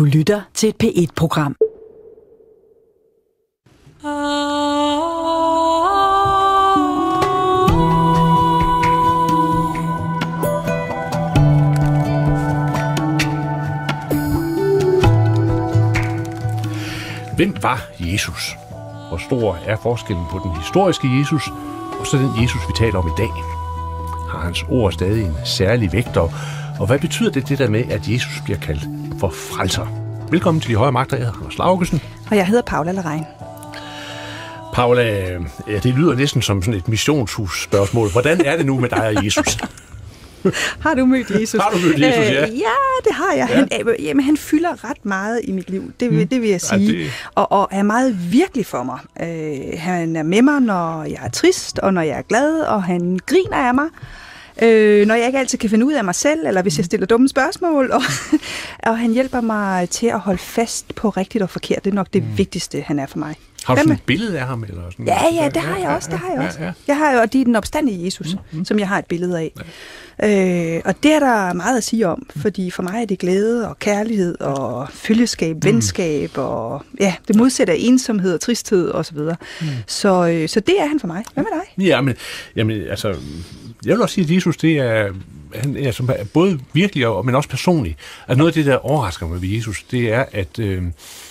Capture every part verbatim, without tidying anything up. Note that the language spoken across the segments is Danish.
Du lytter til et P et-program. Hvem var Jesus? Hvor stor er forskellen på den historiske Jesus og så den Jesus, vi taler om i dag? Har hans ord stadig en særlig vægt, og hvad betyder det, det der med, at Jesus bliver kaldt for frelser? Velkommen til De Højere Magter. Jeg hedder Anders Laugesen. Og jeg hedder Paula Larrain. Paula, ja, det lyder næsten som sådan et missionshus-spørgsmål. Hvordan er det nu med dig og Jesus? Har du mødt Jesus? Har du mødt Jesus, ja? Øh, ja, det har jeg. Ja. Han, øh, jamen, han fylder ret meget i mit liv, det, hmm. det vil jeg sige. Ja, det... og, og er meget virkelig for mig. Øh, han er med mig, når jeg er trist, og når jeg er glad, og han griner af mig. Øh, når jeg ikke altid kan finde ud af mig selv, eller hvis jeg stiller dumme spørgsmål, og, og han hjælper mig til at holde fast på rigtigt og forkert. Det er nok det mm. vigtigste, han er for mig. Har du sådan et billede af ham? Eller sådan? Ja, ja, det har jeg også, det har jeg også. Ja, ja. Jeg har jo, og det er den opstandige Jesus, mm, mm. som jeg har et billede af. Ja. Øh, og det er der meget at sige om, fordi for mig er det glæde og kærlighed og følgeskab, mm. venskab og ja, det modsatte af ensomhed og tristhed osv. Så, mm. så, øh, så det er han for mig. Hvad med dig? Ja, men jamen, altså, jeg vil også sige, at Jesus, det er, han er som, både virkelig, og, men også personlig. Altså noget af det, der overrasker mig ved Jesus, det er, at øh,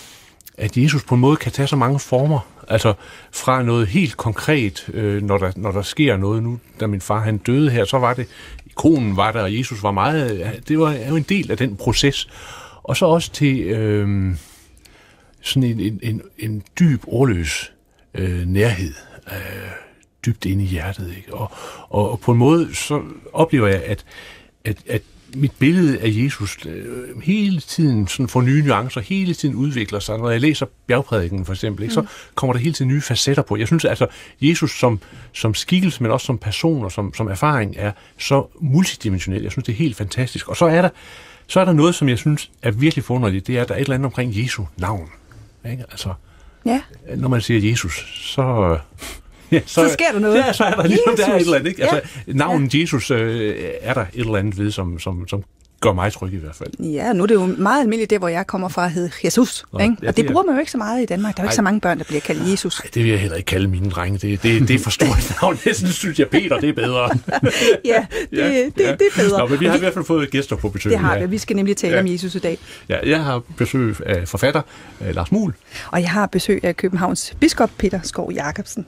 at Jesus på en måde kan tage så mange former, altså fra noget helt konkret, øh, når, der, når der sker noget. Nu, da min far han døde her, så var det, ikonen var der, og Jesus var meget, det var jo en del af den proces. Og så også til øh, sådan en, en, en, en dyb, ordløs øh, nærhed, øh, dybt inde i hjertet. Ikke? Og, og, og på en måde, så oplever jeg, at, at, at mit billede af Jesus øh, hele tiden sådan får nye nuancer, hele tiden udvikler sig. Når jeg læser Bjergprædiken for eksempel, ikke, så kommer der hele tiden nye facetter på. Jeg synes altså, Jesus som, som skikkelse, men også som person og som, som erfaring er så multidimensionel. Jeg synes, det er helt fantastisk. Og så er der, så er der noget, som jeg synes er virkelig forunderligt. Det er, at der er et eller andet omkring Jesu navn. Ikke? Altså, ja. Når man siger Jesus, så... Ja, så, så sker der noget. Ja, så er der ligesom der er et eller andet. Ikke? Ja. Altså, navnet ja. Jesus øh, er der et eller andet ved, som, som, som gør mig tryg i hvert fald. Ja, nu er det jo meget almindeligt, det hvor jeg kommer fra, hed Jesus. Nå, ikke? Ja, og det, det bruger man jo ikke så meget i Danmark. Der er jo ikke så mange børn, der bliver kaldt Jesus. Nej, det vil jeg heller ikke kalde mine drenge. Det, det, det er for stort navn. Næsten synes jeg, Peter, det er bedre. ja, det, ja, det, det, det er bedre. Nå, men vi har i hvert fald fået gæster på besøg. Det har vi. Ja. Vi skal nemlig tale ja. om Jesus i dag. Ja, jeg har besøg af forfatter uh, Lars Muhl. Og jeg har besøg af Københavns biskop Peter Skov Jacobsen.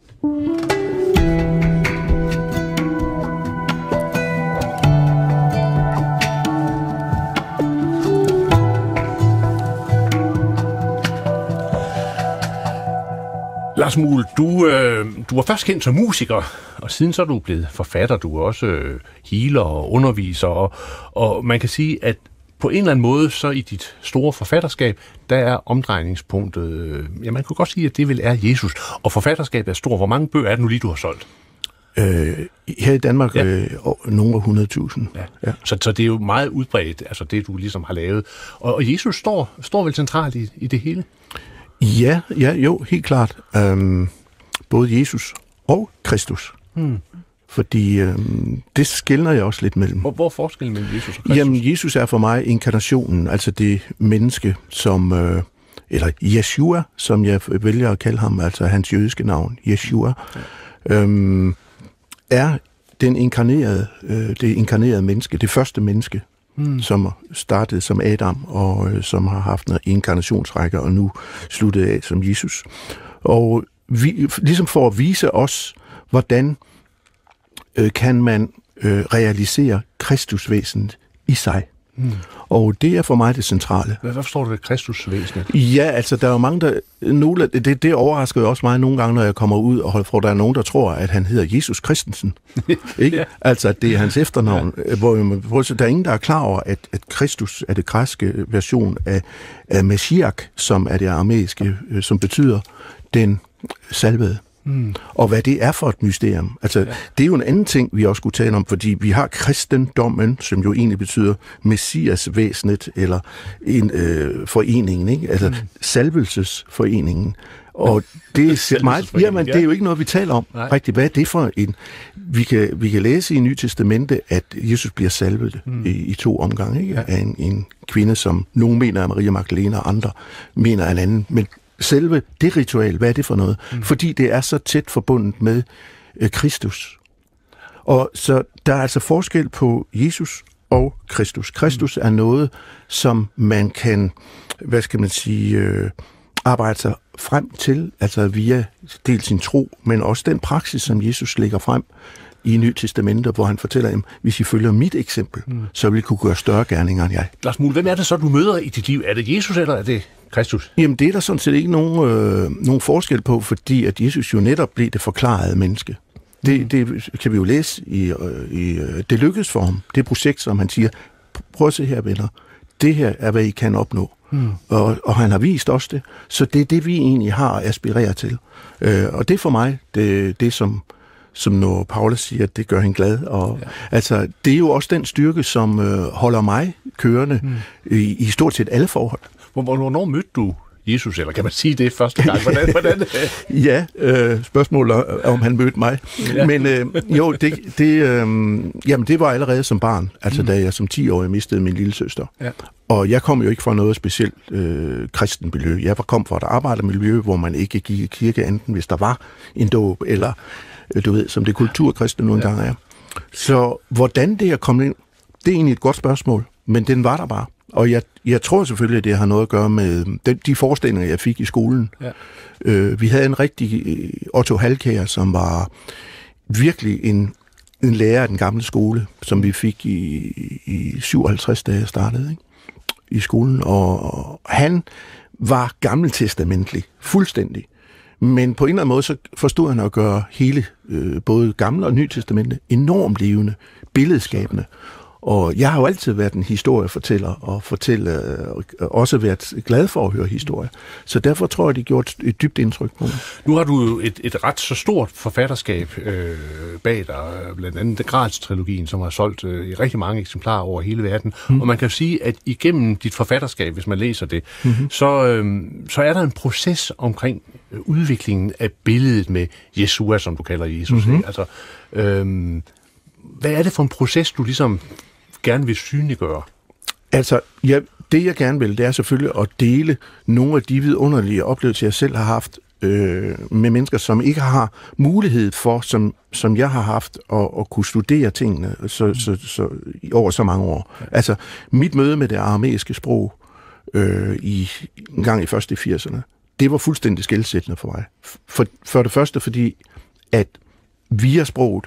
Lars Muhl, du, øh, du var først kendt som musiker, og siden så er du blevet forfatter. Du er også øh, healer og underviser, og, og man kan sige, at på en eller anden måde, så i dit store forfatterskab, der er omdrejningspunktet, øh, ja, man kunne godt sige, at det vil er Jesus. Og forfatterskabet er stor. Hvor mange bøger er det nu lige, du har solgt? Øh, her i Danmark ja. øh, nogle af hundrede tusind. Ja. Ja. Så, så det er jo meget udbredt, altså det, du ligesom har lavet. Og, og Jesus står, står vel centralt i, i det hele? Ja, ja, jo, helt klart. Øhm, både Jesus og Kristus. Hmm. Fordi øhm, det skelner jeg også lidt mellem. Hvor, hvor er forskellen mellem Jesus og Kristus? Jamen, Jesus er for mig inkarnationen, altså det menneske, som, øh, eller Yeshua, som jeg vælger at kalde ham, altså hans jødiske navn, Yeshua, ja. øhm, er den inkarnerede, øh, det inkarnerede menneske, det første menneske, Hmm. som startede som Adam, og øh, som har haft en inkarnationsrække, og nu sluttede af som Jesus. Og vi, ligesom for at vise os, hvordan øh, kan man øh, realisere Kristusvæsenet i sig. Hmm. Og det er for mig det centrale. Hvad forstår du ved Kristusvæsenet? Ja, altså der er jo mange, der... Nogle, det, det overrasker jo også mig nogle gange, når jeg kommer ud, og for der er nogen, der tror, at han hedder Jesus Christensen. Ikke? Ja. Altså, at det er hans efternavn. Ja. Hvor, hvor der er ingen, der er klar over, at, at Kristus er det græske version af, af Messiak, som er det aramæiske, som betyder den salvede. Mm. Og hvad det er for et mysterium. Altså, ja. Det er jo en anden ting, vi også skulle tale om, fordi vi har kristendommen, som jo egentlig betyder messiasvæsenet, eller en øh, foreningen, ikke? Altså, mm. salvelsesforeningen. Og det er meget, jamen, det er jo ikke noget, vi taler om. Nej. Rigtig, hvad er det for en... Vi kan, vi kan læse i Nye Testamente, at Jesus bliver salvet mm. i, i to omgange, ikke? Ja. Af en, en kvinde, som nogen mener er Maria Magdalene, og andre mener er en anden. Men selve det ritual, hvad er det for noget? Mm. Fordi det er så tæt forbundet med øh, Kristus. Og så der er altså forskel på Jesus og Kristus. Kristus mm. er noget, som man kan, hvad skal man sige... Øh, arbejde sig frem til, altså via dels sin tro, men også den praksis, som Jesus lægger frem i Nye Testamente, hvor han fortæller dem, hvis I følger mit eksempel, mm. så vil I kunne gøre større gerninger end jeg. Lars Muhl, hvem er det så, du møder i dit liv? Er det Jesus, eller er det Kristus? Jamen, det er der sådan set ikke nogen, øh, nogen forskel på, fordi at Jesus jo netop blev det forklarede menneske. Det, mm. det kan vi jo læse i, øh, i Det lykkes for ham. Det projekt, som han siger, prøv at se her, venner, det her er, hvad I kan opnå. Mm. Og, og han har vist os det. Så det er det, vi egentlig har at aspirere til. Øh, og det er for mig, det, det som, som når Paulus siger, at det gør hende glad. Og, ja. Altså, det er jo også den styrke, som øh, holder mig kørende mm. i, i stort set alle forhold. Hvornår mødte du Jesus, eller kan man sige det første gang? Hvordan, hvordan? ja, øh, spørgsmålet er, om han mødte mig. Ja. Men øh, jo, det, det, øh, jamen, det var allerede som barn, altså mm. da jeg som ti-årig mistede min lille søster. Ja. Og jeg kom jo ikke fra noget specielt øh, kristen miljø. Jeg kom fra et arbejdermiljø, hvor man ikke gik i kirke, enten hvis der var en dåb, eller øh, du ved, som det kulturkristne nogle ja. gange er. Så hvordan det er kommet ind, det er egentlig et godt spørgsmål, men den var der bare. Og jeg, jeg tror selvfølgelig, at det har noget at gøre med den, de forestillinger, jeg fik i skolen. Ja. Øh, vi havde en rigtig Otto Halkær, som var virkelig en, en lærer af den gamle skole, som vi fik i, i syvoghalvtreds, da jeg startede, ikke? I skolen. Og han var gammeltestamentlig, fuldstændig. Men på en eller anden måde, så forstod han at gøre hele, øh, både Gamle og Nye Testamente, enormt levende, billedskabende. Og jeg har jo altid været en historiefortæller, og fortælle, øh, også været glad for at høre historier. Så derfor tror jeg, det gjorde et, et dybt indtryk på mig. Nu har du jo et, et ret så stort forfatterskab øh, bag dig, blandt andet Grals-trilogien, som har solgt øh, i rigtig mange eksemplarer over hele verden. Mm. Og man kan sige, at igennem dit forfatterskab, hvis man læser det, mm-hmm. så, øh, så er der en proces omkring udviklingen af billedet med Yeshua, som du kalder Jesus. Mm-hmm. Altså, øh, hvad er det for en proces, du ligesom gerne vil synliggøre? Altså, ja, det jeg gerne vil, det er selvfølgelig at dele nogle af de vidunderlige oplevelser, jeg selv har haft øh, med mennesker, som ikke har mulighed for, som, som jeg har haft, at, at kunne studere tingene så, så, så, over så mange år. Ja. Altså, mit møde med det aramæiske sprog øh, i, en gang i først i firserne, det var fuldstændig skelsættende for mig. For, for det første, fordi at via sproget,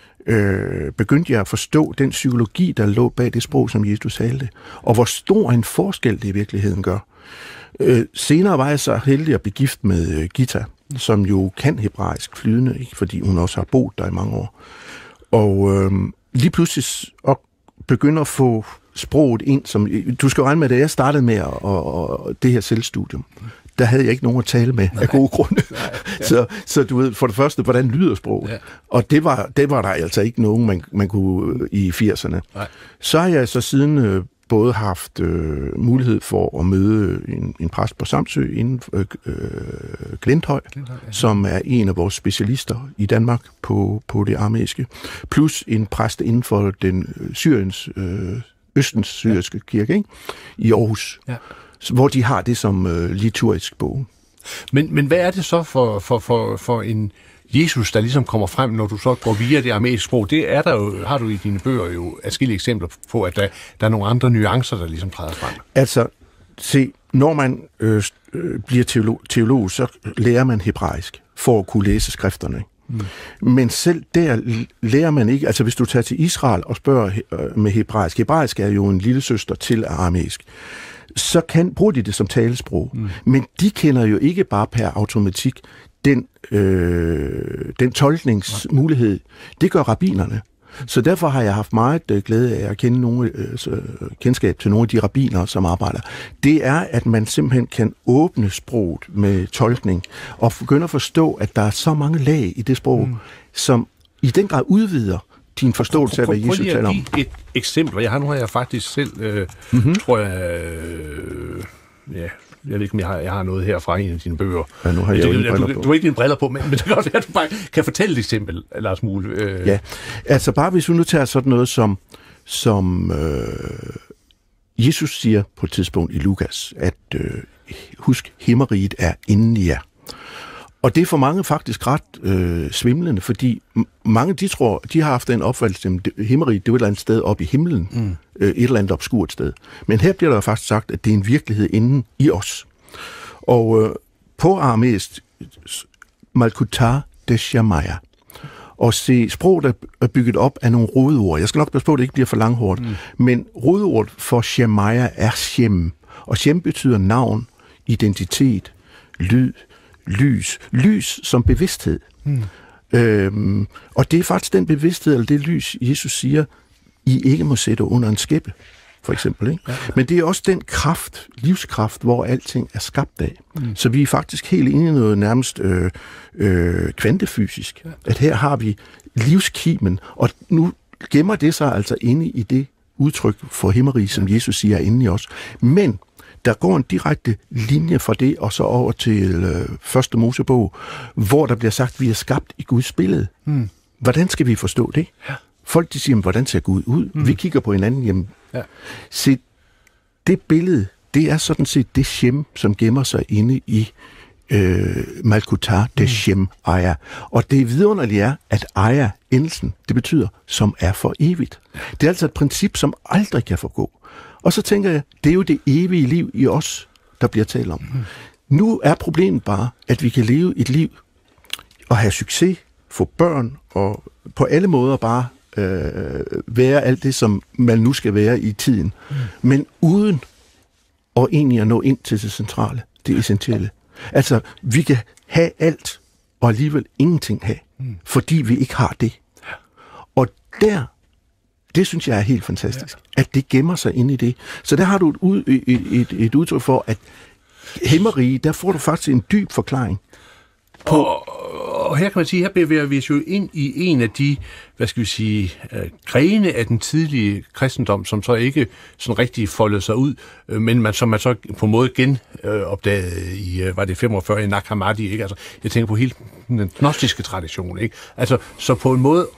Øh, begyndte jeg at forstå den psykologi, der lå bag det sprog, som Jesus talte, og hvor stor en forskel det i virkeligheden gør. Øh, senere var jeg så heldig at blive gift med øh, Gita, som jo kan hebraisk flydende, ikke? Fordi hun også har boet der i mange år. Og øh, lige pludselig og begynder at få sproget ind, som du skal regne med, da jeg startede med og, og, og det her selvstudium, der havde jeg ikke nogen at tale med nej, af gode grunde. Nej, ja. så, så du ved, for det første, hvordan lyder sproget? Ja. Og det var, det var der altså ikke nogen, man, man kunne i firserne. Nej. Så har jeg så siden øh, både haft øh, mulighed for at møde en, en præst på Samsø inden øh, øh, Glinthøj, Glinthøj ja. som er en af vores specialister i Danmark på, på det aramæiske, plus en præst inden for den øh, Syriens, øh, Østens syriske ja. kirke, ikke? I Aarhus. Ja. Hvor de har det som øh, liturgisk bog. Men, men hvad er det så for, for, for, for en Jesus, der ligesom kommer frem, når du så går via det aramæiske sprog? Det er der jo, har du i dine bøger jo adskillige eksempler på, at der, der er nogle andre nuancer, der ligesom træder frem. Altså, se, når man øh, bliver teolog, teolog, så lærer man hebraisk for at kunne læse skrifterne. Mm. Men selv der lærer man ikke, altså hvis du tager til Israel og spørger med hebraisk, hebraisk er jo en lille søster til aramæisk, så kan, bruger de det som talesprog. Mm. Men de kender jo ikke bare per automatik den, øh, den tolkningsmulighed. Det gør rabbinerne. Så derfor har jeg haft meget øh, glæde af at kende nogle, øh, kendskab til nogle af de rabbiner, som arbejder. Det er, at man simpelthen kan åbne sproget med tolkning, og begynde at forstå, at der er så mange lag i det sprog, mm. som i den grad udvider din forståelse af, hvad Jesus taler om. Prøv lige at give et eksempel. Jeg har nu har jeg faktisk selv, øh, mm-hmm. tror jeg, øh, ja, jeg ved ikke, om jeg har, jeg har noget her fra en af dine bøger. Ja, nu har jeg det, jo du, du, du har ikke dine briller på, men, men det kan også være, at du bare kan fortælle et eksempel, Lars Muhl. Øh. Ja, altså bare hvis vi nu tager sådan noget som, som øh, Jesus siger på et tidspunkt i Lukas, at øh, husk, himmeriget er inden i jer. Og det er for mange faktisk ret øh, svimlende, fordi mange, de tror, de har haft en opfattelse, at himmeriget, det er et eller andet sted oppe i himlen, mm. øh, et eller andet obskurt sted. Men her bliver der faktisk sagt, at det er en virkelighed inden i os. Og øh, på aramæisk, Malkutar Deshamaya. Og se, sproget er bygget op af nogle rodord. Jeg skal nok passe på, at det ikke bliver for langhårdt. Mm. Men rodordet for Shemaya er Shem. Og Shem betyder navn, identitet, lyd, lys. Lys som bevidsthed. Mm. Øhm, og det er faktisk den bevidsthed, eller det lys, Jesus siger, I ikke må sætte under en skæppe, for eksempel. Ikke? Ja, ja. Men det er også den kraft, livskraft, hvor alting er skabt af. Mm. Så vi er faktisk helt inde i noget nærmest øh, øh, kvantefysisk. Ja. At her har vi livskimen, og nu gemmer det sig altså inde i det udtryk for himmeri, som Jesus siger er inde i os. Men der går en direkte linje fra det, og så over til øh, første Mosebog, hvor der bliver sagt, at vi er skabt i Guds billede. Mm. Hvordan skal vi forstå det? Ja. Folk de siger, hvordan ser Gud ud? Mm. Vi kigger på hinanden, jamen, ja. Se, det billede, det er sådan set det Shem, som gemmer sig inde i øh, Malkutar, det mm. Shem Aya. Og det vidunderlige er, at Aya, endelsen, det betyder, som er for evigt. Det er altså et princip, som aldrig kan forgå. Og så tænker jeg, det er jo det evige liv i os, der bliver talt om. Mm. Nu er problemet bare, at vi kan leve et liv og have succes, få børn og på alle måder bare øh, være alt det, som man nu skal være i tiden. Mm. Men uden at egentlig at nå ind til det centrale, det essentielle. Altså, vi kan have alt, og alligevel ingenting have, mm. fordi vi ikke har det. Og der, det synes jeg er helt fantastisk, ja. At det gemmer sig inde i det. Så der har du et, ud, et, et, et udtryk for, at himmerige, der får du faktisk en dyb forklaring på. Og, og her kan man sige, her bevæger vi os jo ind i en af de, hvad skal vi sige, øh, grene af den tidlige kristendom, som så ikke sådan rigtig foldede sig ud, øh, men man, som man så på en måde genopdagede øh, i, øh, var det femogfyrre, i Nag Hammadi, ikke? Altså, jeg tænker på hele den gnostiske tradition, ikke? Altså, så på en måde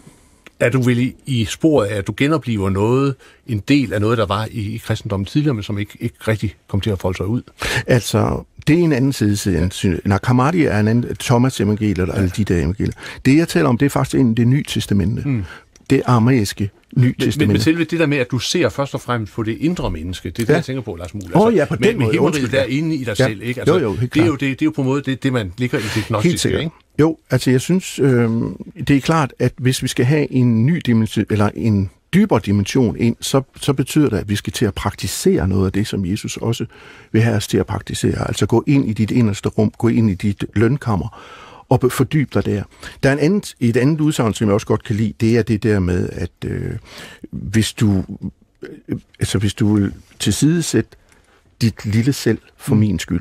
er du vel i, i sporet af, at du genoplever noget, en del af noget, der var i, i kristendommen tidligere, men som ikke, ikke rigtig kom til at folde sig ud. Altså, det er en anden side. Nag Hammadi er en anden, Thomas evangeliet, eller alle de der evangelier. Det, jeg taler om, det er faktisk en det nye testamente. Mm. Det aramæiske nye testamente. Men, men selve det der med, at du ser først og fremmest på det indre menneske, det er det, ja. Jeg tænker på, Lars Muhl. Altså, oh, ja, på den med, måde. Med himmeriget derinde i dig ja. Selv, ikke? Altså, jo, jo, det, er jo, det, det er jo på en måde det, det man ligger i det gnostiske, ikke? Jo, altså jeg synes, øh, det er klart, at hvis vi skal have en ny dimension, eller en dybere dimension ind, så, så betyder det, at vi skal til at praktisere noget af det, som Jesus også vil have os til at praktisere. Altså gå ind i dit inderste rum, gå ind i dit lønkammer, og fordybe dig der. Der er en anden, et andet udsagn, som jeg også godt kan lide, det er det der med, at øh, hvis du øh, altså hvis du vil tilsidesætte dit lille selv for mm. min skyld,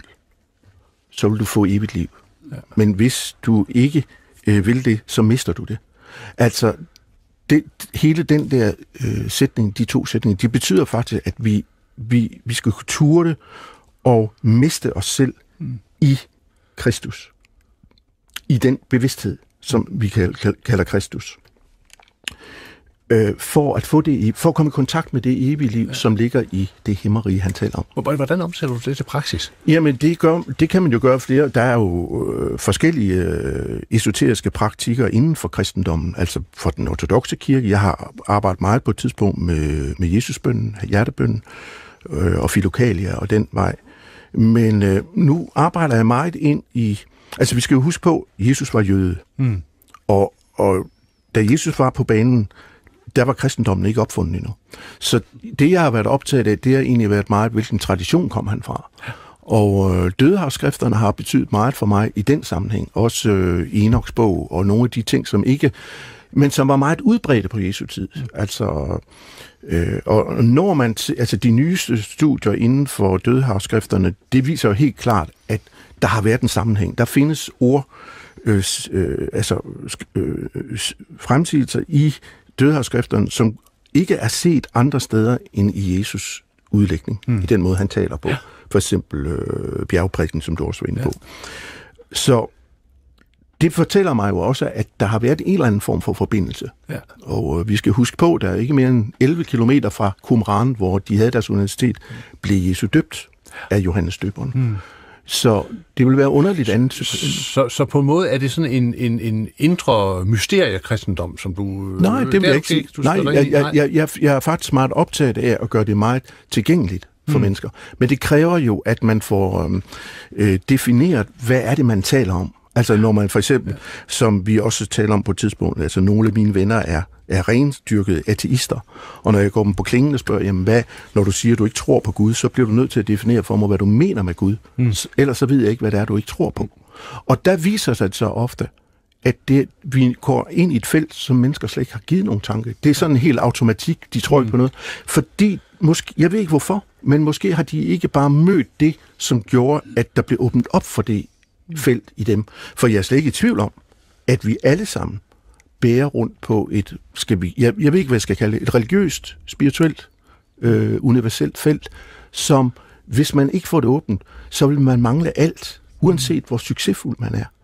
så vil du få evigt liv. Ja. Men hvis du ikke øh, vil det, så mister du det. Altså, det, hele den der øh, sætning, de to sætninger, de betyder faktisk, at vi, vi, vi skal turde og miste os selv mm. i Kristus. I den bevidsthed, som vi kalder Kristus. Øh, for at få det, for at komme i kontakt med det evige liv, ja. Som ligger i det himmerige, han taler om. Hvordan omsætter du det til praksis? Jamen, det, gør, det kan man jo gøre flere. Der er jo øh, forskellige øh, esoteriske praktikker inden for kristendommen, altså for den ortodokse kirke. Jeg har arbejdet meget på et tidspunkt med, med Jesusbønnen, hjertebønnen øh, og filokalia og den vej. Men øh, nu arbejder jeg meget ind i. Altså, vi skal jo huske på, at Jesus var jøde. Mm. Og, og da Jesus var på banen, der var kristendommen ikke opfundet endnu. Så det, jeg har været optaget af, det har egentlig været meget, hvilken tradition kom han fra. Og øh, dødehavsskrifterne har betydet meget for mig i den sammenhæng. Også øh, Enoks bog og nogle af de ting, som ikke men som var meget udbredte på Jesu tid. Mm. Altså, øh, og når man, t- altså de nyeste studier inden for dødehavsskrifterne, det viser jo helt klart, at der har været en sammenhæng. Der findes ord, øh, øh, altså øh, fremsigelser i dødehavsskrifterne, som ikke er set andre steder end i Jesus udlægning, mm. i den måde, han taler på. Ja. For eksempel øh, bjergprædiken, som du også var inde ja. på. Så det fortæller mig jo også, at der har været en eller anden form for forbindelse. Ja. Og øh, vi skal huske på, at der er ikke mere end elleve kilometer fra Qumran, hvor de havde deres universitet, blev Jesu døbt af Johannes Døberen. Mm. Så det vil være underligt andet. Så, så, så på en måde er det sådan en, en, en indre mysteriekristendom, som du... Nej, det vil jeg ikke sige. Nej, jeg, jeg, jeg, jeg, jeg er faktisk meget optaget af at gøre det meget tilgængeligt for mm. mennesker. Men det kræver jo, at man får øh, defineret, hvad er det, man taler om. Altså når man for eksempel, ja. som vi også taler om på et tidspunkt, altså nogle af mine venner er, er rendyrkede ateister, og når jeg går dem på klingen og spørger, jamen hvad, når du siger, at du ikke tror på Gud, så bliver du nødt til at definere for mig, hvad du mener med Gud. Mm. Ellers så ved jeg ikke, hvad det er, du ikke tror på. Og der viser sig så ofte, at det, vi går ind i et felt, som mennesker slet ikke har givet nogen tanke. Det er sådan en helt automatik, de tror ikke mm. på noget. Fordi, måske, jeg ved ikke hvorfor, men måske har de ikke bare mødt det, som gjorde, at der blev åbnet op for det felt i dem. For jeg er slet ikke i tvivl om, at vi alle sammen bærer rundt på et, skal vi, jeg, jeg ved ikke, hvad jeg skal kalde det, et religiøst, spirituelt, øh, universelt felt, som, hvis man ikke får det åbent, så vil man mangle alt, uanset hvor succesfuld man er.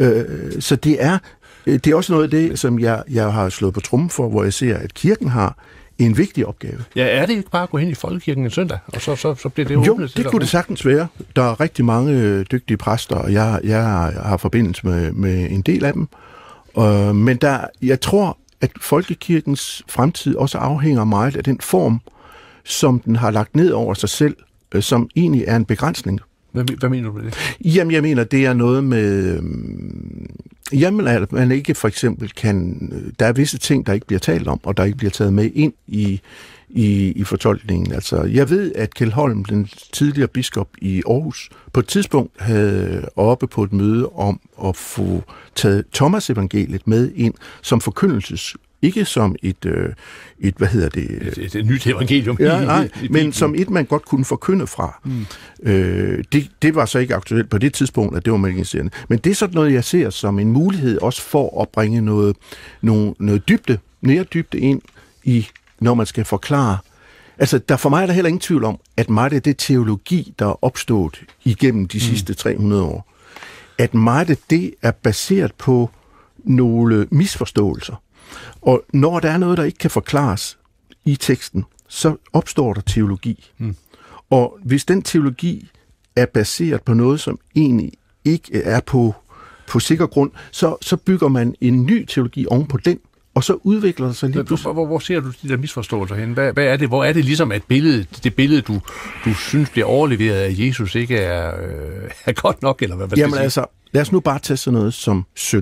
Øh, så det er, det er også noget af det, som jeg, jeg har slået på trommen for, hvor jeg ser, at kirken har en vigtig opgave. Ja, er det ikke bare at gå hen i folkekirken en søndag, og så, så, så bliver det åbnet? Jo, det kunne det sagtens være. Der er rigtig mange dygtige præster, og jeg, jeg har forbindelse med, med en del af dem. Uh, men der, jeg tror, at folkekirkens fremtid også afhænger meget af den form, som den har lagt ned over sig selv, uh, som egentlig er en begrænsning. Hvad, hvad mener du med det? Jamen, jeg mener, det er noget med... Um, Jamen, at man ikke for eksempel kan... Der er visse ting, der ikke bliver talt om, og der ikke bliver taget med ind i, i, i fortolkningen. Altså, jeg ved, at Kjeld Holm, den tidligere biskop i Aarhus, på et tidspunkt havde oppe på et møde om at få taget Thomas evangeliet med ind som forkyndelses... Ikke som et, øh, et hvad hedder det... Et, et, et nyt evangelium. Ja, nej, i, i men som et, man godt kunne forkynde fra. Mm. Øh, det, det var så ikke aktuelt på det tidspunkt, at det var marginaliserende. Men det er sådan noget, jeg ser som en mulighed også for at bringe noget, noget, noget dybde, mere dybde ind i, når man skal forklare. Altså, der for mig er der heller ingen tvivl om, at meget af det teologi, der er opstået igennem de mm. sidste tre hundrede år, at meget af det er baseret på nogle misforståelser. Og når der er noget, der ikke kan forklares i teksten, så opstår der teologi. Mm. Og hvis den teologi er baseret på noget, som egentlig ikke er på, på sikker grund, så, så bygger man en ny teologi oven på den, og så udvikler det sig lige pludselig. Hvor, hvor ser du de der misforståelser hen? Hvad, hvad er det? Hvor er det ligesom, at billedet, det billede, du, du synes bliver overleveret af Jesus, ikke er, øh, er godt nok? Eller hvad, hvad Jamen altså, lad os nu bare tage sådan noget som synd.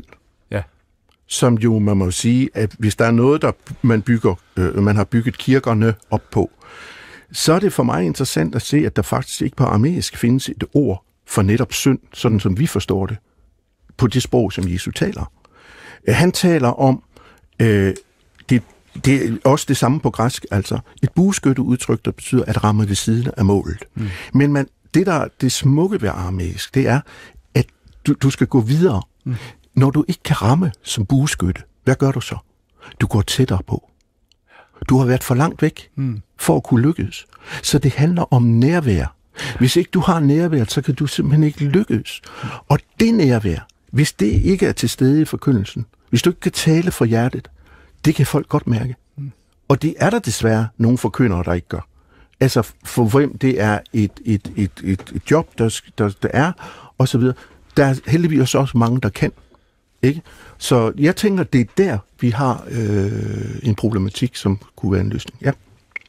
Som jo, man må sige, at hvis der er noget, der man bygger, øh, man har bygget kirkerne op på, så er det for mig interessant at se, at der faktisk ikke på aramæisk findes et ord for netop synd, sådan som vi forstår det, på det sprog, som Jesus taler. Han taler om, øh, det, det er også det samme på græsk, altså et bueskytteudtryk, der betyder at ramme ved siden af målet. Mm. Men man, det, der det smukke ved aramæisk, det er, at du, du skal gå videre. Mm. Når du ikke kan ramme som bueskytte, hvad gør du så? Du går tættere på. Du har været for langt væk mm. for at kunne lykkes. Så det handler om nærvær. Hvis ikke du har nærvær, så kan du simpelthen ikke lykkes. Mm. Og det nærvær, hvis det ikke er til stede i forkyndelsen, hvis du ikke kan tale fra hjertet, det kan folk godt mærke. Mm. Og det er der desværre nogle forkyndere, der ikke gør. Altså for hvem det er et, et, et, et, et job, der, der, der er, og så videre. Der er heldigvis også mange, der kan. Ikke? Så jeg tænker, det er der, vi har øh, en problematik, som kunne være en løsning. Ja.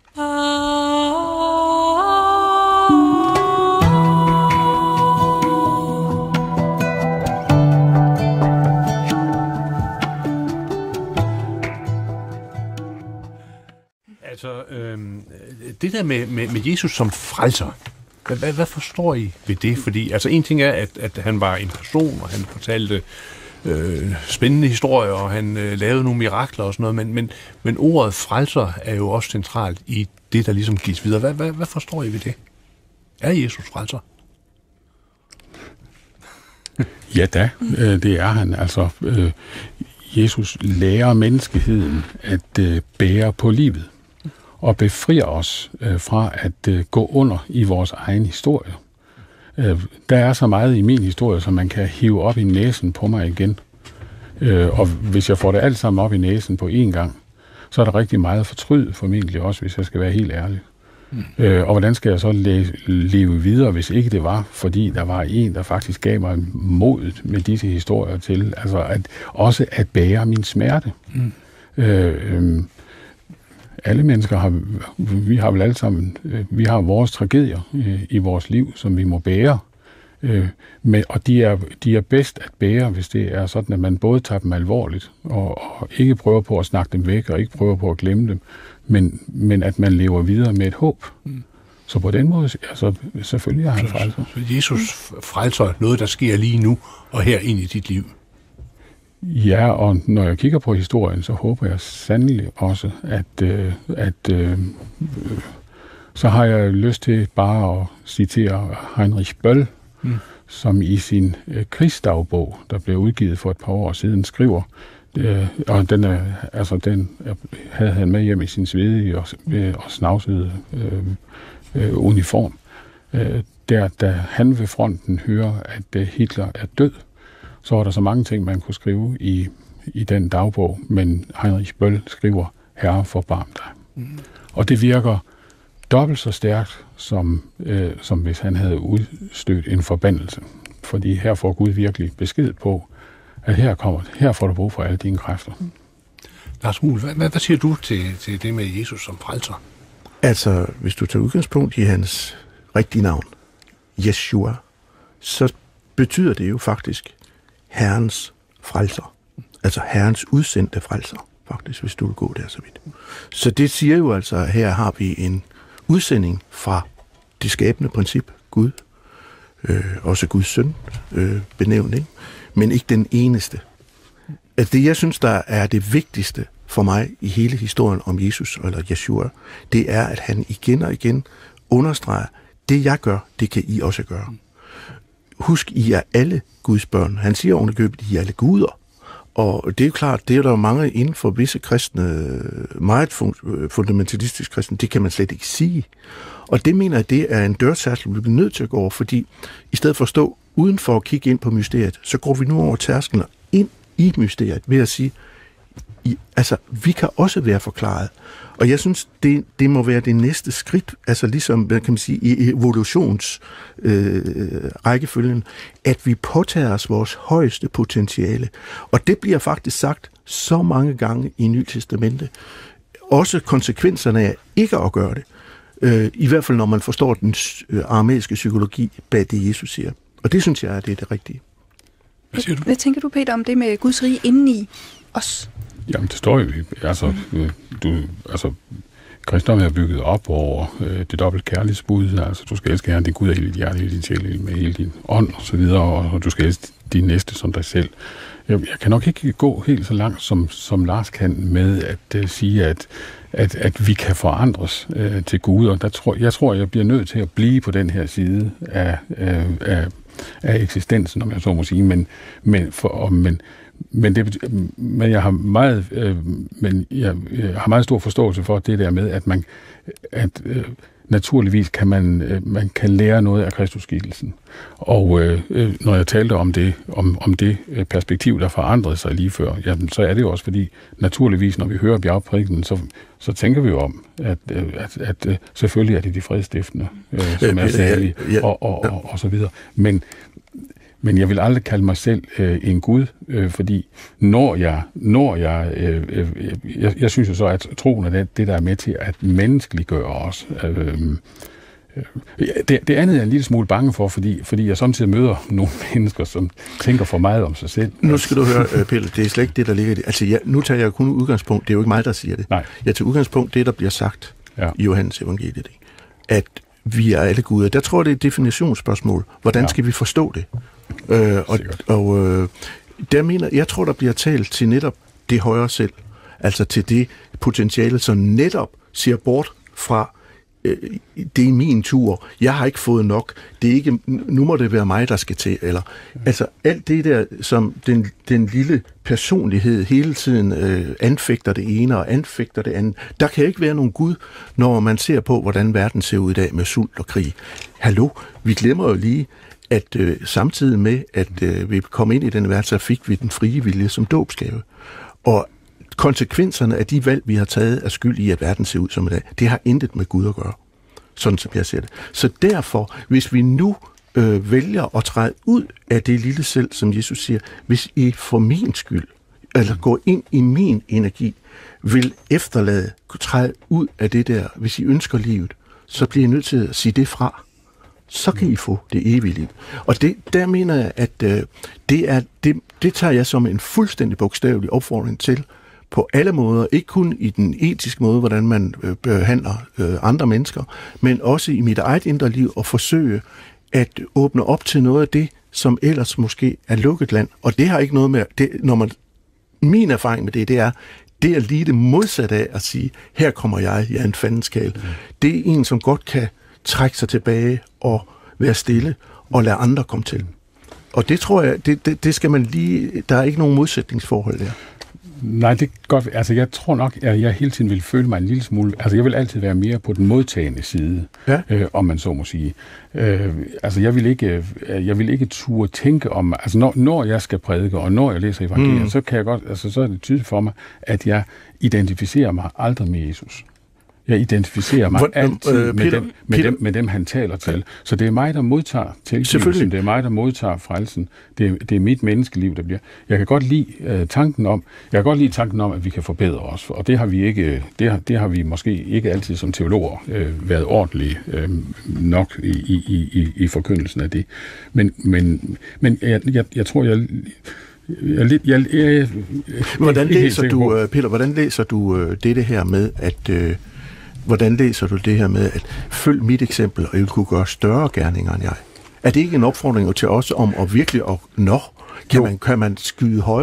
Altså, øh, det der med, med, med Jesus som frelser, hvad, hvad, hvad forstår I ved det? Fordi altså, en ting er, at, at han var en person, og han fortalte øh, spændende historier, og han øh, lavede nogle mirakler og sådan noget, men, men, men ordet frelser er jo også centralt i det, der ligesom gives videre. Hvad, hvad, hvad forstår I ved det? Er Jesus frelser? Ja da, det er han. Altså, Jesus lærer menneskeheden at bære på livet og befrier os fra at gå under i vores egen historie. Der er så meget i min historie, som man kan hive op i næsen på mig igen. Og hvis jeg får det alt sammen op i næsen på én gang, så er der rigtig meget fortryd formentlig også, hvis jeg skal være helt ærlig. Mm. Øh, og hvordan skal jeg så le- leve videre, hvis ikke det var, fordi der var en, der faktisk gav mig modet med disse historier til, altså at, også at bære min smerte. Mm. Øh, øh, alle mennesker har, vi har vel alle sammen, øh, vi har vores tragedier øh, i vores liv, som vi må bære. Øh, med, og de er, de er bedst at bære, hvis det er sådan, at man både tager dem alvorligt, og, og ikke prøver på at snakke dem væk, og ikke prøver på at glemme dem, men, men at man lever videre med et håb. Mm. Så på den måde, altså, selvfølgelig er han frelser. Så Jesus frelser noget, der sker lige nu, og her ind i dit liv. Ja, og når jeg kigger på historien, så håber jeg sandelig også, at, øh, at øh, så har jeg lyst til bare at citere Heinrich Böll, mm. som i sin øh, krigsdagbog, der blev udgivet for et par år siden, skriver, øh, og den, er, altså, den havde han med hjem i sin svedige og, øh, og snavsede øh, øh, uniform. Øh, der, da han ved fronten hører, at øh, Hitler er død, så var der så mange ting, man kunne skrive i, i den dagbog, men Heinrich Böll skriver, Herre, forbarm dig. Mm. Og det virker dobbelt så stærkt, som, øh, som hvis han havde udstødt en forbandelse. Fordi her får Gud virkelig besked på, at her kommer her får du brug for alle dine kræfter. Mm. Lars Muhl, hvad, hvad siger du til, til det med Jesus som frelser? Altså, hvis du tager udgangspunkt i hans rigtige navn, Yeshua, så betyder det jo faktisk Herrens frelser. Altså Herrens udsendte frelser, faktisk, hvis du vil gå der så vidt. Så det siger jo altså, at her har vi en udsending fra det skabende princip, Gud, øh, også Guds søn, øh, benævnt, ikke? Men ikke den eneste. At det, jeg synes, der er det vigtigste for mig i hele historien om Jesus, eller Yeshua, det er, at han igen og igen understreger, det jeg gør, det kan I også gøre. Husk, I er alle Guds børn. Han siger ovenikøbet, I er alle guder. Og det er jo klart, det er der mange inden for visse kristne, meget fundamentalistiske kristne, det kan man slet ikke sige. Og det mener jeg, det er en dørtærskel, vi bliver nødt til at gå over, fordi i stedet for at stå udenfor og kigge ind på mysteriet, så går vi nu over tærsklen og ind i mysteriet ved at sige, I, altså, vi kan også være forklaret. Og jeg synes, det, det må være det næste skridt, altså ligesom, hvad kan man sige, i evolutions øh, rækkefølgen, at vi påtager os vores højeste potentiale. Og det bliver faktisk sagt så mange gange i Nye Testamente. Også konsekvenserne af ikke at gøre det. Øh, I hvert fald, når man forstår den øh, aramæiske psykologi bag det, Jesus siger. Og det synes jeg, er det er det rigtige. Hvad siger du? Hvad tænker du, Peter, om det med Guds rige indeni os? Jamen, det står jo, altså, du, altså, kristendommen er bygget op over øh, det dobbelt kærlighedsbud, altså, du skal elske Herren, din Gud af hele dit hjerte, hele din sjæl, med hele din ånd, og så videre, og, og du skal elske din næste som dig selv. Jeg, jeg kan nok ikke gå helt så langt, som, som Lars kan, med at uh, sige, at, at, at vi kan forandres uh, til Gud, og der tror, jeg tror, jeg bliver nødt til at blive på den her side af, uh, af, af eksistensen, om jeg så må sige, men, men, for, men Men, det, men jeg har meget, øh, men jeg, jeg har meget stor forståelse for det der med, at man, at øh, naturligvis kan man, øh, man kan lære noget af Kristusskikkelsen. Og øh, når jeg talte om det, om, om det perspektiv, der forandrede sig lige før, jamen, så er det jo også fordi, naturligvis, når vi hører bjergprædikenen, så, så tænker vi jo om, at, at, at, at selvfølgelig er det de fredstiftende, øh, som er særlige, og, og, og, og så videre. Men Men jeg vil aldrig kalde mig selv øh, en Gud, øh, fordi når jeg, når jeg, øh, øh, jeg, jeg synes jo så, at troen er det, det, der er med til at menneskeliggøre os. Øh, øh, det, det andet er jeg en lille smule bange for, fordi, fordi jeg samtidig møder nogle mennesker, som tænker for meget om sig selv. Nu skal du høre, Pelle, det er slet ikke det, der ligger i det. Altså, jeg, nu tager jeg kun udgangspunkt, det er jo ikke mig, der siger det. Nej. Jeg tager udgangspunkt det, der bliver sagt ja. i Johannes evangeliet, at vi er alle guder. Der tror jeg, det er et definitionsspørgsmål. Hvordan ja. skal vi forstå det? Øh, og og øh, der mener, jeg tror, der bliver talt til netop det højere selv, altså til det potentiale, som netop ser bort fra, øh, det er min tur, jeg har ikke fået nok, det er ikke, nu må det være mig, der skal til, eller, altså alt det der, som den, den lille personlighed hele tiden øh, anfægter det ene og anfægter det andet, der kan ikke være nogen Gud, når man ser på, hvordan verden ser ud i dag med sult og krig. Hallo, vi glemmer jo lige, at øh, samtidig med, at øh, vi kom ind i den verden, så fik vi den frie vilje som dåbsgave. Og konsekvenserne af de valg, vi har taget, er skyld i, at verden ser ud som i dag. Det har intet med Gud at gøre, sådan som jeg ser det. Så derfor, hvis vi nu øh, vælger at træde ud af det lille selv, som Jesus siger, hvis I for min skyld, eller går ind i min energi, vil efterlade, træde ud af det der, hvis I ønsker livet, så bliver I nødt til at sige det fra. Så kan I få det evige liv. Og det, der mener jeg, at øh, det, er, det, det tager jeg som en fuldstændig bogstavelig opfordring til, på alle måder, ikke kun i den etiske måde, hvordan man øh, behandler øh, andre mennesker, men også i mit eget indre liv, at forsøge at åbne op til noget af det, som ellers måske er lukket land. Og det har ikke noget med, det, når man, min erfaring med det, det er, det er lige det modsatte af at sige, her kommer jeg, jeg er en fandenskal. Mm. Det er en, som godt kan trække sig tilbage og være stille og lade andre komme til. Og det tror jeg, det, det, det skal man lige, der er ikke nogen modsætningsforhold der. Nej, det er godt. Altså, jeg tror nok, at jeg hele tiden vil føle mig en lille smule... Altså, jeg vil altid være mere på den modtagende side, ja. øh, om man så må sige. Øh, altså, jeg vil ikke, jeg vil ikke turde tænke om... Altså, når, når jeg skal prædike, og når jeg læser evangeliet, mm. så kan jeg godt... Altså, så er det tydeligt for mig, at jeg identificerer mig aldrig med Jesus. Jeg identificerer mig Hvor, altid øh, Peter, med, dem, med, Peter, dem, med dem, han taler til. Så det er mig, der modtager tilgivelsen. Det er mig, der modtager frelsen. Det er, det er mit menneskeliv, der bliver. Jeg kan godt lide uh, tanken om, jeg kan godt lide tanken om, at vi kan forbedre os. Og det har vi ikke, det har, det har vi måske ikke altid som teologer uh, været ordentlige uh, nok i, i, i, i forkyndelsen af det. Men, men, men jeg, jeg, jeg tror, jeg Jeg, jeg, jeg, jeg, hvordan læser du, Peter, hvordan læser du det, det her med, at øh, hvordan læser du det her med, at følg mit eksempel, og jeg vil kunne gøre større gerninger end jeg? Er det ikke en opfordring til os om at virkelig at nå? Kan man, kan man skyde høj,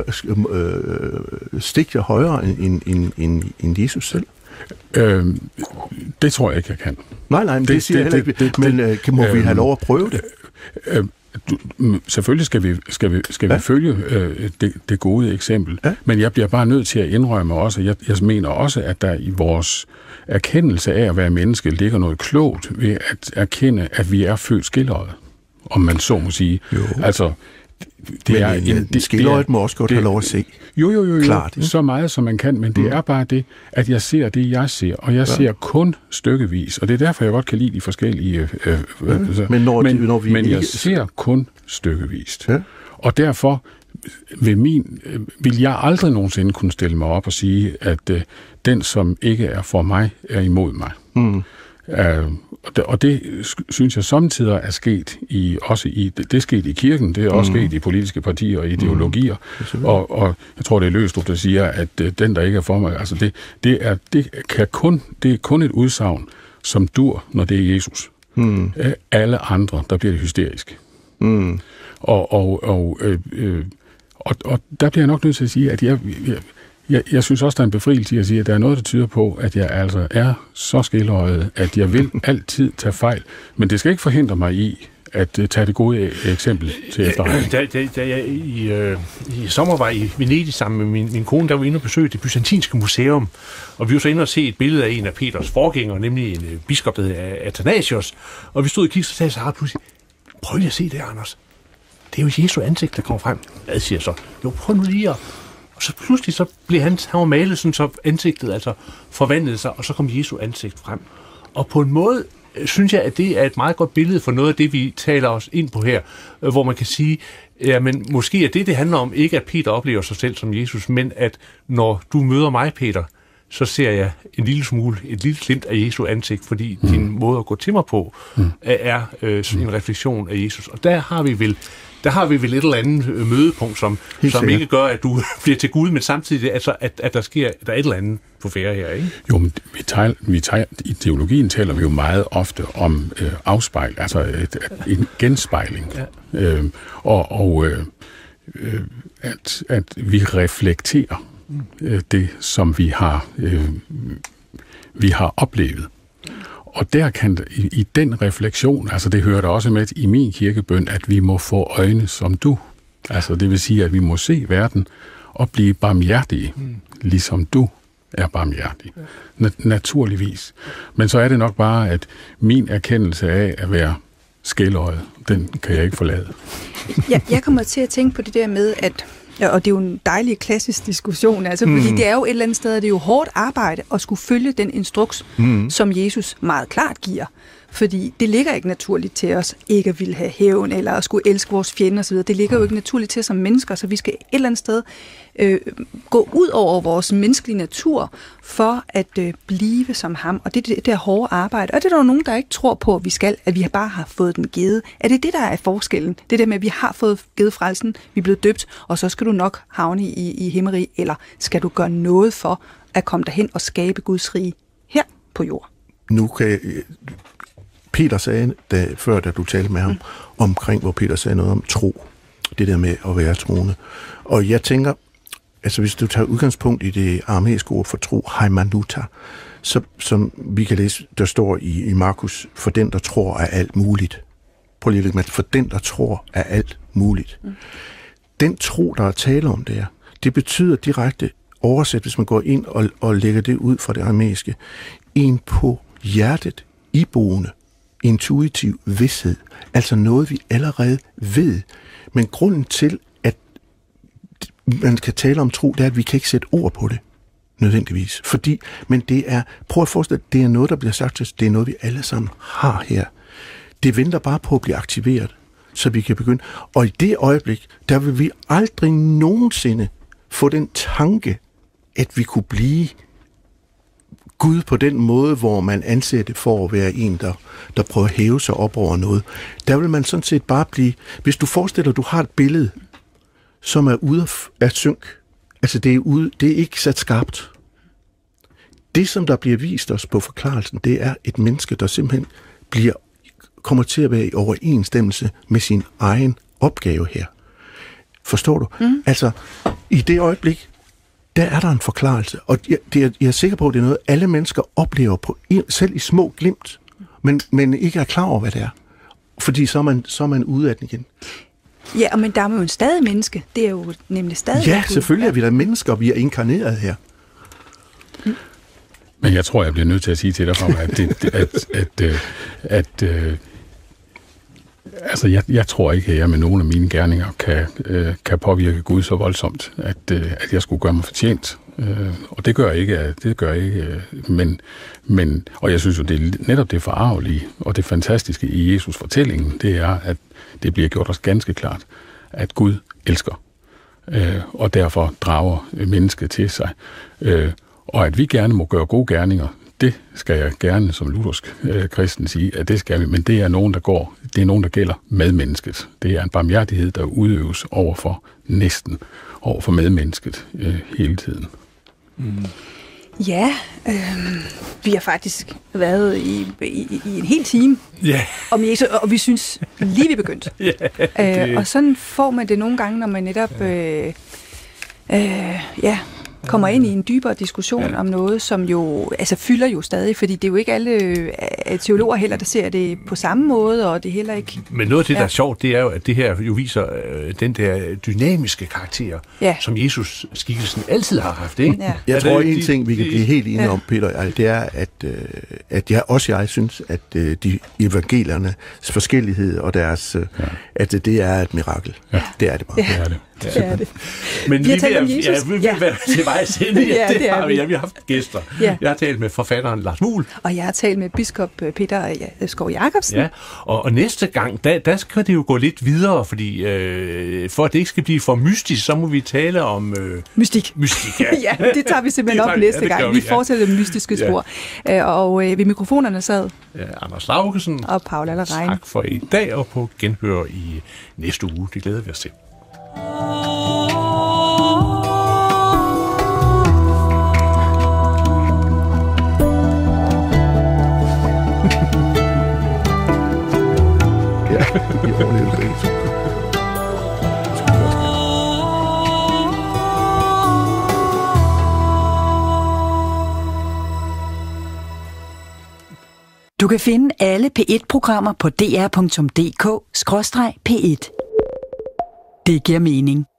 øh, stikke højere end, end, end, end Jesus selv? Øhm, det tror jeg ikke, jeg kan. Nej, nej, men det, det siger det, jeg heller ikke. Det, men øh, må øh, vi have lov at prøve det? Øh, Du, selvfølgelig skal vi, skal vi, skal ja. vi følge øh, det, det gode eksempel, ja. Men jeg bliver bare nødt til at indrømme også, jeg, jeg mener også, at der i vores erkendelse af at være menneske ligger noget klogt ved at erkende, at vi er født skildret, om man så må sige. Jo. Altså, det men er en, en, det, skildret må også godt det, have lov at se. Jo, jo, jo, jo. Klart, så meget som man kan, men det mm. er bare det, at jeg ser det, jeg ser, og jeg ja. ser kun stykkevis, og det er derfor, jeg godt kan lide de forskellige... Øh, øh, ja. altså, men når, men, når vi men ikke... jeg ser kun stykkevist. Ja. Og derfor vil, min, vil jeg aldrig nogensinde kunne stille mig op og sige, at øh, den, som ikke er for mig, er imod mig. Mm. Uh, og, det, og det synes jeg samtidig er sket i også i det, det er sket i kirken, det er også mm. sket i politiske partier og ideologier. Mm. Og, og jeg tror det er Løgstrup, der siger, at uh, den der ikke er for mig, altså det det er det kan kun det er kun et udsagn, som dur, når det er Jesus. Mm. Uh, alle andre, der bliver det hysterisk. Mm. Og og og, øh, øh, og og der bliver jeg nok nødt til at sige, at jeg, jeg Jeg, jeg synes også, der er en befrielse i at sige, at der er noget, der tyder på, at jeg altså er så skildrøjet, at jeg vil altid tage fejl. Men det skal ikke forhindre mig i at uh, tage det gode eksempel til efterretning. Da, da, da jeg i, øh, i sommer var i Venedig sammen med min, min kone, der var inde og besøge det byzantinske museum, og vi var så inde og se et billede af en af Peters forgængere, nemlig en uh, biskop, der hedder Athanasius, og vi stod og kiggede, så sagde jeg pludselig, prøv lige at se det, Anders. Det er jo Jesu ansigt, der kommer frem. Hvad siger jeg så? Jo, prøv nu lige at... Og så pludselig så blev han, han var malet sådan, så ansigtet altså forvandlede sig, og så kom Jesu ansigt frem. Og på en måde synes jeg, at det er et meget godt billede for noget af det, vi taler os ind på her, hvor man kan sige, ja, men måske er det, det handler om, ikke at Peter oplever sig selv som Jesus, men at når du møder mig, Peter, så ser jeg en lille smule, et lille glimt af Jesu ansigt, fordi mm. din måde at gå til mig på mm. er øh, en refleksion af Jesus. Og der har vi vel Der har vi vel et eller andet mødepunkt, som, som ikke gør, at du bliver til Gud, men samtidig, altså, at, at der sker der er et eller andet på færre her, ikke? Jo, men vi tager, vi tager, i teologien taler vi jo meget ofte om øh, afspejl, altså et, et, en genspejling. Ja. Øh, og og øh, øh, at, at vi reflekterer øh, det, som vi har, øh, vi har oplevet. Og der kan i, i den refleksion, altså det hører der også med i min kirkebøn, at vi må få øjne som du. Altså det vil sige, at vi må se verden og blive barmhjertige, mm. ligesom du er barmhjertig. Na- naturligvis. Men så er det nok bare, at min erkendelse af at være skæløjet, den kan jeg ikke forlade. Ja, jeg kommer til at tænke på det der med, at og det er jo en dejlig klassisk diskussion, altså, fordi mm. det er jo et eller andet sted, det er jo hårdt arbejde at skulle følge den instruks, mm. som Jesus meget klart giver. Fordi det ligger ikke naturligt til os ikke at ville have hævn, eller at skulle elske vores fjender osv. Det ligger jo ikke naturligt til os som mennesker, så vi skal et eller andet sted øh, gå ud over vores menneskelige natur for at øh, blive som ham. Og det er det der hårde arbejde. Og det er der jo nogen, der ikke tror på, at vi skal, at vi bare har fået den givet. Er det det, der er forskellen? Det der med, at vi har fået givet frelsen, vi er blevet døbt, og så skal du nok havne i, i himmeri, eller skal du gøre noget for at komme derhen og skabe Guds rige her på jord? Nu kan jeg... Peter sagde, da, før da du talte med ham, mm. omkring, hvor Peter sagde noget om tro. Det der med at være troende. Og jeg tænker, altså hvis du tager udgangspunkt i det aramæiske ord for tro, haimanuta, så, som vi kan læse, der står i, i Markus, for den, der tror, er alt muligt. Prøv lige at lægge med, for den, der tror, er alt muligt. Mm. Den tro, der er tale om der, det betyder direkte oversat, hvis man går ind og, og lægger det ud fra det aramæiske, en på hjertet iboende, intuitiv vidsthed, altså noget, vi allerede ved. Men grunden til, at man kan tale om tro, det er, at vi kan ikke sætte ord på det, nødvendigvis. Fordi, men det er, prøv at forestille dig, det er noget, der bliver sagt til os, det er noget, vi alle sammen har her. Det venter bare på at blive aktiveret, så vi kan begynde. Og i det øjeblik, der vil vi aldrig nogensinde få den tanke, at vi kunne blive Gud på den måde, hvor man anser det for at være en, der, der prøver at hæve sig op over noget. Der vil man sådan set bare blive... Hvis du forestiller, at du har et billede, som er ude af synk, altså det er, ude, det er ikke sat skarpt. Det, som der bliver vist os på forklarelsen, det er et menneske, der simpelthen bliver, kommer til at være i overensstemmelse med sin egen opgave her. Forstår du? Mm. Altså, i det øjeblik, der er der en forklarelse, og jeg, det er, jeg er sikker på, at det er noget, alle mennesker oplever, på, selv i små glimt, men, men ikke er klar over, hvad det er. Fordi så er man, så er man ude af den igen. Ja, men der er jo en stadig menneske. Det er jo nemlig stadig... Ja, selvfølgelig er vi der mennesker, og vi er inkarneret her. Mm. Men jeg tror, jeg bliver nødt til at sige til dig, at, det, at, at, at, at, at altså, jeg, jeg tror ikke, at jeg med nogle af mine gerninger kan, øh, kan påvirke Gud så voldsomt, at, øh, at jeg skulle gøre mig fortjent. Øh, og det gør jeg ikke, det gør jeg ikke. Øh, men, men, og jeg synes jo, det er netop det forarvelige og det fantastiske i Jesus fortællingen, det er, at det bliver gjort os ganske klart, at Gud elsker, øh, og derfor drager mennesket til sig. Øh, og at vi gerne må gøre gode gerninger, det skal jeg gerne som luthersk øh, kristen sige, at det skal vi, men det er nogen, der går, det er nogen, der gælder medmennesket. Det er en barmhjertighed, der udøves over for næsten, over for medmennesket øh, hele tiden. Mm. Ja, øh, vi har faktisk været i, i, i en hel time yeah. om Jesus, og vi synes lige vi begyndte. yeah, øh, og sådan får man det nogle gange, når man netop øh, øh, ja, kommer ind i en dybere diskussion ja. om noget, som jo altså fylder jo stadig, fordi det er jo ikke alle øh, teologer heller, der ser det på samme måde, og det er heller ikke... Men noget af det, ja. der er sjovt, det er jo, at det her jo viser øh, den der dynamiske karakter, ja. som Jesus-skikkelsen altid har haft, ikke? Ja. Jeg tror, en ting, vi kan blive helt enige ja. om, Peter, det er, at, øh, at jeg, også jeg synes, at øh, de evangeliernes forskellighed og deres, øh, ja. at det er et mirakel. Ja. Det er det bare. Ja. Det er det. Ja. Det er det. Men vi, vi har talt om Jesus. Ja, vi vil være til vejs ende. Ja, ja, det, det har vi. vi. Ja, vi har haft gæster. Ja. Jeg har talt med forfatteren Lars Muhl. Og jeg har talt med biskop Peter Skov Jacobsen. Ja, og, og næste gang, der, der skal det jo gå lidt videre, fordi øh, for at det ikke skal blive for mystisk, så må vi tale om... Øh, mystik. Mystik, ja. ja, det tager vi simpelthen op næste ja, gang. Vi, vi fortsætter det mystiske spor. Ja. Og øh, ved mikrofonerne sad... Ja, Anders Laugesen. Og Paula Allerein. Tak for i dag, og på genhør i næste uge. Det glæder vi os til. Ja, vi overlevede begge to. Du kan finde alle P et-programmer på d r punktum d k skråstreg p et. Det giver mening.